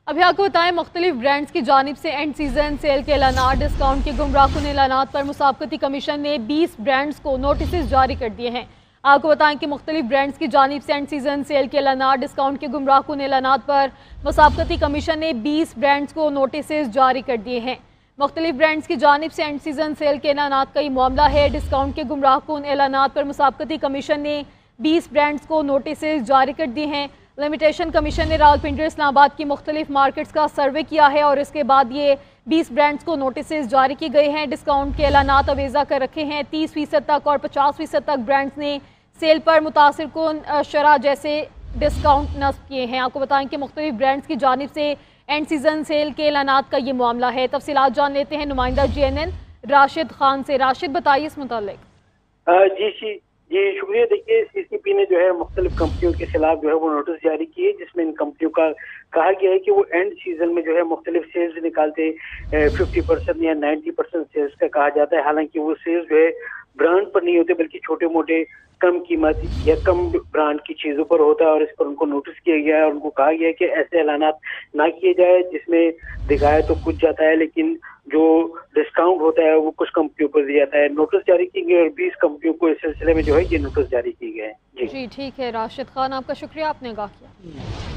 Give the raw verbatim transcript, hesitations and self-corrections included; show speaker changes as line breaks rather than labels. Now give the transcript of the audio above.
अभी आपको बताएं, मुख्तलिफ ब्रांड्स की जानिब से एंड सीजन सेल के ऐलानात, डिस्काउंट के गुमराहकुन ऐलानात पर मुसाबकती कमीशन ने बीस ब्रांड्स को नोटिस जारी कर दिए हैं। आपको बताएं कि मुख्तलिफ ब्रांड्स की जानिब से एंड सीजन सेल के ऐलानात, डिस्काउंट के गुमराहकुन ऐलानात पर मुसाबकती कमीशन ने बीस ब्रांड्स को नोटिस जारी कर दिए हैं। मुख्तलिफ ब्रांड्स की जानिब से एंड सीजन सेल के ऐलानात का ये मामला है। डिस्काउंट के गुमराहकुन ऐलानात पर मुसाबकती कमीशन ने बीस ब्रांड्स को नोटिस जारी कर दिए हैं। लिमिटेशन कमीशन ने रावलपिंडी और इस्लामाबाद की मुख्तलिफ मार्केट्स का सर्वे किया है और इसके बाद ये बीस ब्रांड्स को नोटिस जारी की गए हैं। डिस्काउंट के ऐलानात अवेजा कर रखे हैं। तीस फीसद तक और पचास फीसद तक ब्रांड्स ने सेल पर मुतासिर कुन शरह जैसे डिस्काउंट नस्ब किए हैं। आपको बताएं कि मुख्तलिफ ब्रांड्स की जानिब से एंड सीजन सेल के ऐलानात का ये मामला है। तफसीलात जान लेते हैं नुमाइंदा G N N Rashid Khan से। राशिद, बताइए इस मुतालिक।
जी जी जी शुक्रिया। देखिए, सीसीपी ने जो है मुख्तलिफ कंपनियों के खिलाफ जो है वो नोटिस जारी किए, जिसमें इन कंपनियों का कहा गया है कि वो एंड सीजन में जो है मुख्तलिफ सेल्स निकालते फिफ्टी परसेंट या नाइन्टी परसेंट सेल्स का कहा जाता है। हालांकि वो सेल्स जो है ब्रांड पर नहीं होते बल्कि छोटे मोटे कम कीमत या कम ब्रांड की चीज़ों पर होता है और इस पर उनको नोटिस किया गया है और उनको कहा गया है कि ऐसे ऐलानात ना किए जाए जिसमें दिखाया तो कुछ जाता है लेकिन जो डिस्काउंट होता है वो कुछ कंपनियों पर दिया जाता है। नोटिस जारी की गई और बीस कंपनियों को इस सिलसिले में जो है ये नोटिस जारी की गए हैं।
जी ठीक है राशिद खान, आपका शुक्रिया, आपने आगाह किया।